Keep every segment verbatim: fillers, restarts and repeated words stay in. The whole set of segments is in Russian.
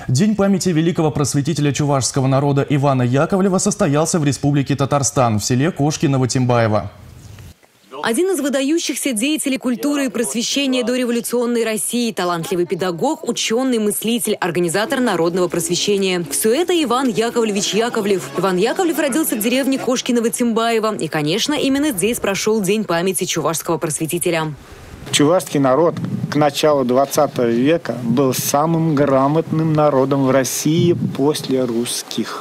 День памяти великого просветителя чувашского народа Ивана Яковлева состоялся в Республике Татарстан, в селе Кошкиново-Тимбаево. Один из выдающихся деятелей культуры и просвещения дореволюционной России, талантливый педагог, ученый, мыслитель, организатор народного просвещения. Все это Иван Яковлевич Яковлев. Иван Яковлев родился в деревне Кошкиново-Тимбаево. И, конечно, именно здесь прошел День памяти чувашского просветителя. Чувашский народ к началу двадцатого века был самым грамотным народом в России после русских.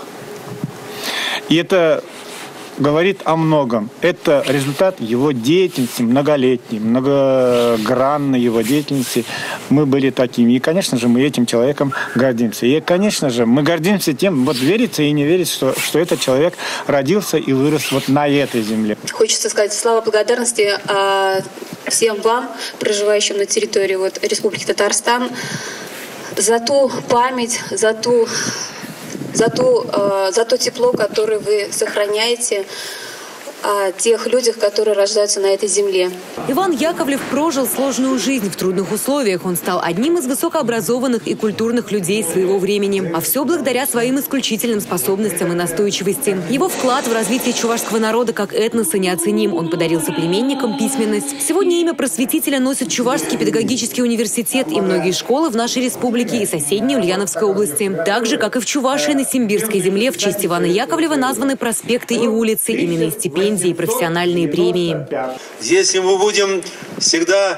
И это говорит о многом. Это результат его деятельности, многолетней, многогранной его деятельности. Мы были такими. И, конечно же, мы этим человеком гордимся. И, конечно же, мы гордимся тем, вот верится и не верится, что, что этот человек родился и вырос вот на этой земле. Хочется сказать слова благодарности а, всем вам, проживающим на территории вот, Республики Татарстан, за ту память, за ту... За то, за то тепло, которое вы сохраняете о тех людях, которые рождаются на этой земле. Иван Яковлев прожил сложную жизнь в трудных условиях. Он стал одним из высокообразованных и культурных людей своего времени. А все благодаря своим исключительным способностям и настойчивости. Его вклад в развитие чувашского народа как этноса неоценим. Он подарил соплеменникам письменность. Сегодня имя просветителя носит Чувашский педагогический университет и многие школы в нашей республике и соседней Ульяновской области. Так же, как и в Чувашии на Симбирской земле, в честь Ивана Яковлева названы проспекты и улицы, именные стипендии и профессиональные премии. Если мы будем всегда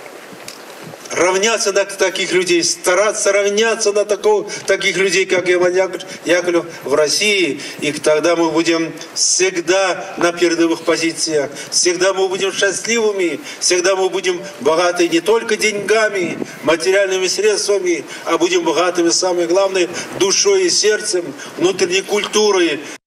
равняться на таких людей, стараться равняться на такого, таких людей, как Иван Яковлев в России, и тогда мы будем всегда на передовых позициях, всегда мы будем счастливыми, всегда мы будем богаты не только деньгами, материальными средствами, а будем богатыми, самое главное, душой и сердцем, внутренней культурой.